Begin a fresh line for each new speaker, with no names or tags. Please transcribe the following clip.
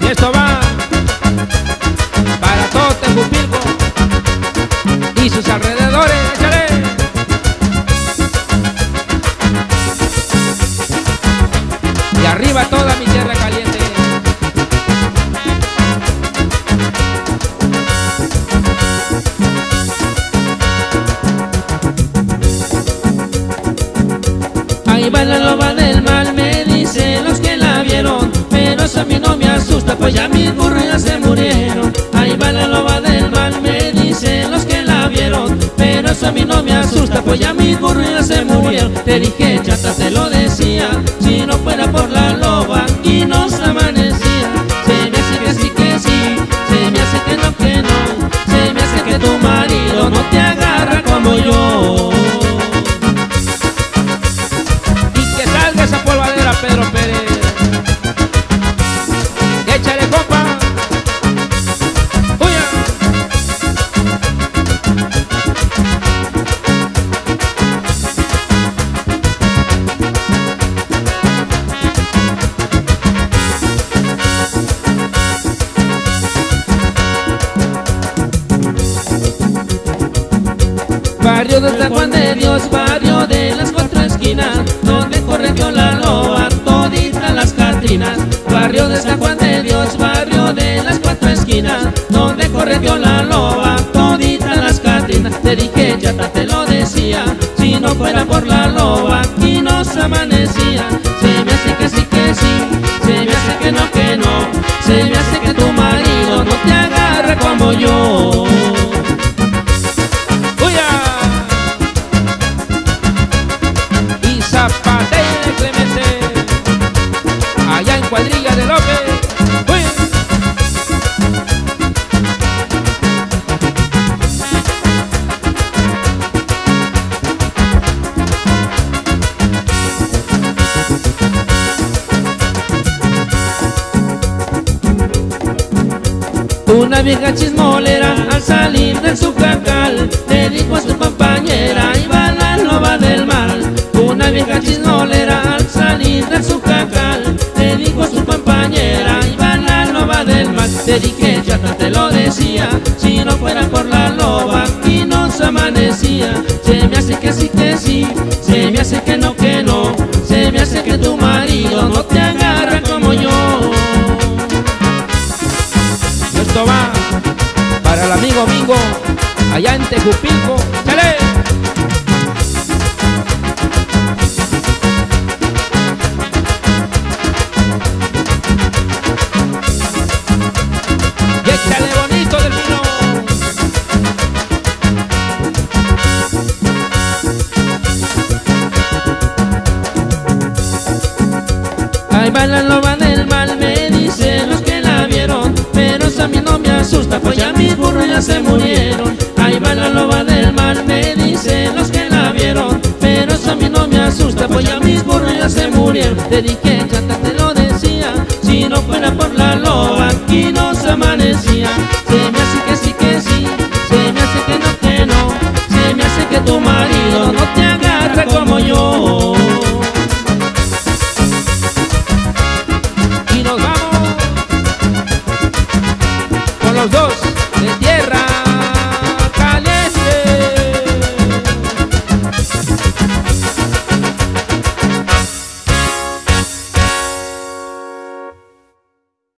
Y esto va para todo Tejupilco y sus alrededores, échale. Y arriba toda mi tierra caliente. Ahí va la loba del mal, me dicen los que la vieron, pero eso a mí no me asusta, pues ya mis burros ya se murieron. Ahí va la loba del mal, me dicen los que la vieron, pero eso a mí no me asusta, pues ya mis burros ya se murieron. Te dije, chata, te lo decía, si no fuera por la loba y nos amanecía. Se me hace que sí, se me hace que no, se me hace que tu marido no te agarra como yo. Esa polvadera, Pedro Pérez. Échale, compa. ¡Uya! Barrio de San Juan de Dios, barrio de las cuatro esquinas, donde corrió la loba todita las Catrinas. Barrio de San Juan de Dios, barrio de las cuatro esquinas, donde corrió la loba todita las Catrinas. Te dije, chata, te lo decía, si no fuera por la loba aquí nos amanecía. Se me hace que sí, se me hace que no, se me hace que tu marido no te agarre como yo. Zapatero Clemente, allá en Cuadrilla de López. ¡Uy! Una vieja chismolera al salir de su jacal le dijo a su compañera, ahí va la loba del mal. Una vieja chismolera al salir de su jacal le dijo a su compañera, ahí va la loba del mal. Te dije, chata, te lo decía, si no fuera por la loba aquí nos amanecía. Se me hace que sí, se me hace que no, se me hace que tu marido no te agarra como yo. Esto va para el amigo Mingo, allá en Tejupilco. ¡Chale! Y échale bonito del vino. Ahí va la loba del mal, me dicen los que la vieron, pero eso a mí no me asusta, pues ya mis burros ya se murieron. Ahí va la loba del mal, me dicen los que la vieron, pero eso a mí no me asusta, pues ya mis burros ya se murieron. Te dije, chata, te lo decía, si no fuera por